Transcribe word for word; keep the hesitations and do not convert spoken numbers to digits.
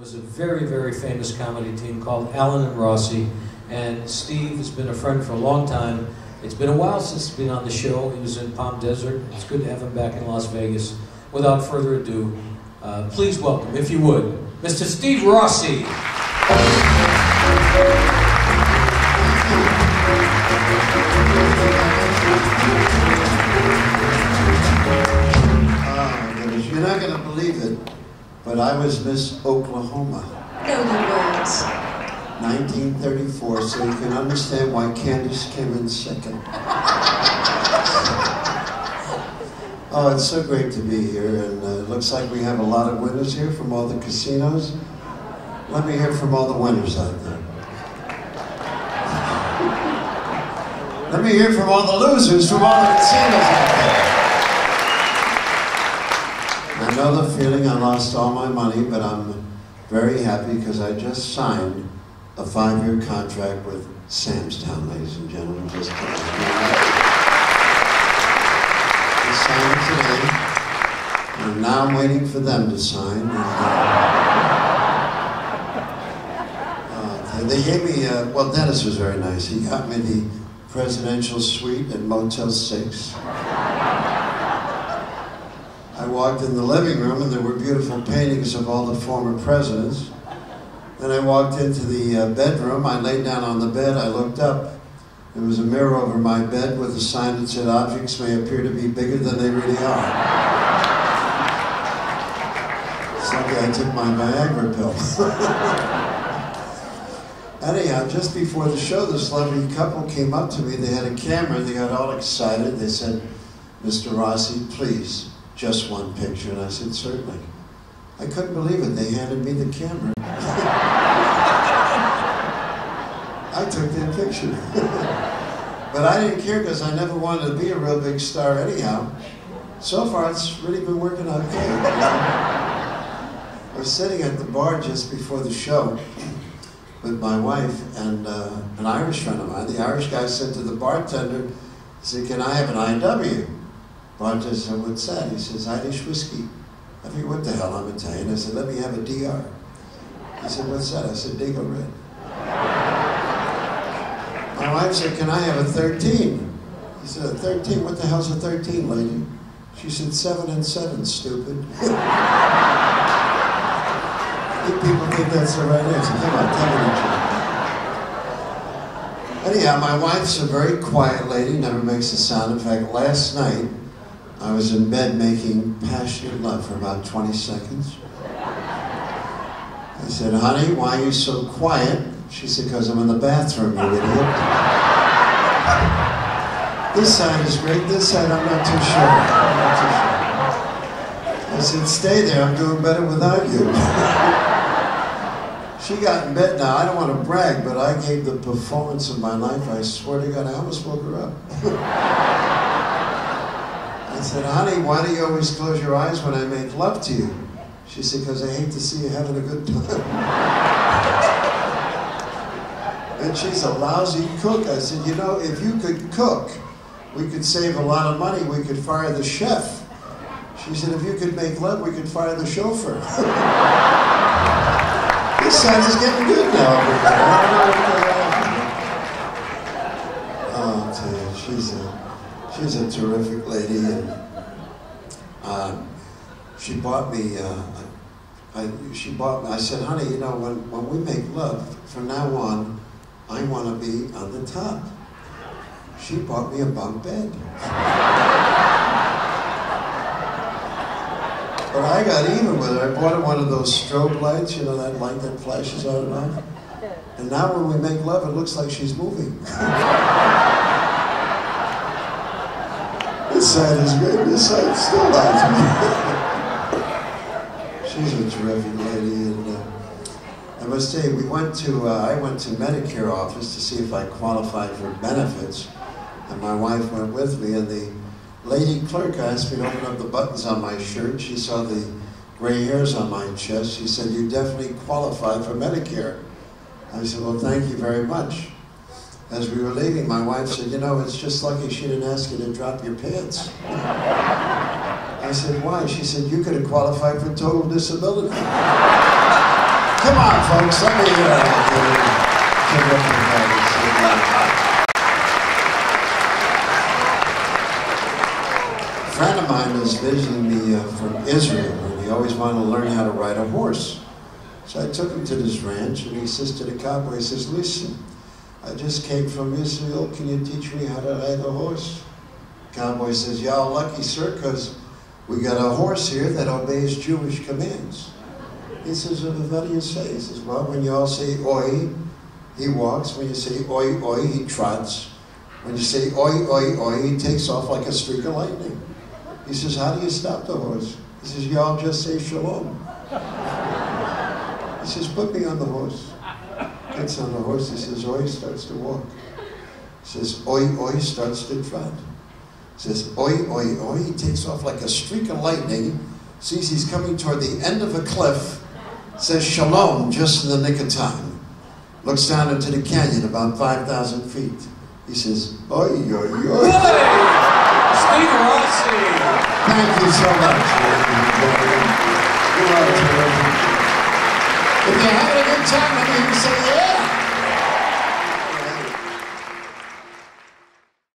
was a very, very famous comedy team called Allen and Rossi, and Steve has been a friend for a long time. It's been a while since he's been on the show. He was in Palm Desert. It's good to have him back in Las Vegas. Without further ado, uh, please welcome, if you would, Mister Steve Rossi. You're not going to believe it, but I was Miss Oklahoma. No, you weren't. nineteen thirty-four, so you can understand why Candace came in second. Oh, it's so great to be here, and uh, it looks like we have a lot of winners here from all the casinos. Let me hear from all the winners out there. Let me hear from all the losers from all the casinos out there. I know the feeling. I lost all my money, but I'm very happy because I just signed a five-year contract with Samstown, ladies and gentlemen. Just I signed today, and now I'm waiting for them to sign. And, uh, they gave me, uh, well, Dennis was very nice. He got me the presidential suite at Motel six. I walked in the living room and there were beautiful paintings of all the former presidents. Then I walked into the uh, bedroom. I laid down on the bed. I looked up. There was a mirror over my bed with a sign that said, "Objects may appear to be bigger than they really are." It's like I took my Viagra pill. Anyhow, just before the show, this lovely couple came up to me. They had a camera. They got all excited. They said, "Mister Rossi, please, just one picture." And I said, "Certainly." I couldn't believe it. They handed me the camera. I took their picture. But I didn't care because I never wanted to be a real big star anyhow. So far, it's really been working out good. You know? I was sitting at the bar just before the show with my wife and uh, an Irish friend of mine. The Irish guy said to the bartender, he said, "Can I have an I W?" Bartender said, "What's that?" He says, "Irish whiskey." I figured, what the hell, I'm Italian. I said, "Let me have a D R." He said, "What's that?" I said, "Dago Red." My wife said, "Can I have a thirteen?" He said, "A thirteen? What the hell's a thirteen, lady?" She said, "Seven and seven, stupid." You people think that's the right answer. Come on, tell me the truth. Anyhow, my wife's a very quiet lady, never makes a sound. In fact, last night, I was in bed making passionate love for about twenty seconds. I said, "Honey, why are you so quiet?" She said, "Because I'm in the bathroom, you idiot." This side is great, this side I'm not too sure. I'm not too sure. I said, "Stay there, I'm doing better without you." She got in bed now. I don't want to brag, but I gave the performance of my life. I swear to God, I almost woke her up. I said, "Honey, why do you always close your eyes when I make love to you?" She said, "Because I hate to see you having a good time." And she's a lousy cook. I said, "You know, if you could cook, we could save a lot of money. We could fire the chef." She said, "If you could make love, we could fire the chauffeur." This side is getting good now. Oh, dear, she's a... She's a terrific lady, and uh, she bought me, uh, I, she bought me, I said, "Honey, you know, when, when we make love, from now on, I want to be on the top." She bought me a bunk bed. But I got even with her. I bought her one of those strobe lights, you know, that light that flashes on and off. And now when we make love, it looks like she's moving. This side is good, this side still lies me. She's a terrific lady, and uh, I must say, we went to, uh, I went to Medicare office to see if I qualified for benefits, and my wife went with me, and the lady clerk asked me to open up the buttons on my shirt. She saw the gray hairs on my chest. She said, "You definitely qualify for Medicare." I said, "Well, thank you very much." As we were leaving, my wife said, "You know, it's just lucky she didn't ask you to drop your pants." I said, "Why?" She said, "You could have qualified for total disability." Come on, folks. Let me uh, give it a friend of mine is visiting me uh, from Israel, and he always wanted to learn how to ride a horse. So I took him to this ranch, and he says to the cowboy, he says, listen, I just came from Israel. Can you teach me how to ride a horse? Cowboy says, y'all lucky, sir, because we got a horse here that obeys Jewish commands. He says, well, what do you say? He says, well, when you all say oi, he walks. When you say oi, oi, he trots. When you say oi, oi, oi, he takes off like a streak of lightning. He says, how do you stop the horse? He says, y'all just say shalom. He says, put me on the horse. Gets on the horse, he says, oi, starts to walk. He says, oi, oi, starts to trot. He says, oi, oi, oi, he takes off like a streak of lightning, sees he's coming toward the end of a cliff, says shalom just in the nick of time. Looks down into the canyon about five thousand feet. He says, oi, oi, oi. Steve Rossi! Thank you so much. You are terrific. If you're having a good time, I mean, you say, yeah.